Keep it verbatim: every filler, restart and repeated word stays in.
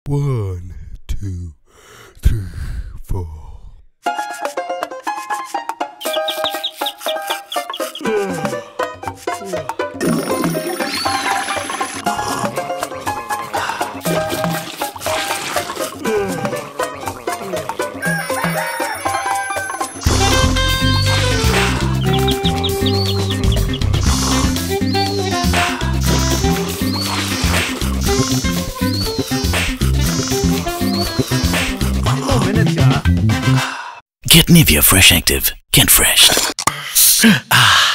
One, two, three, four. Get Nivea Fresh Active. Get fresh. Ah.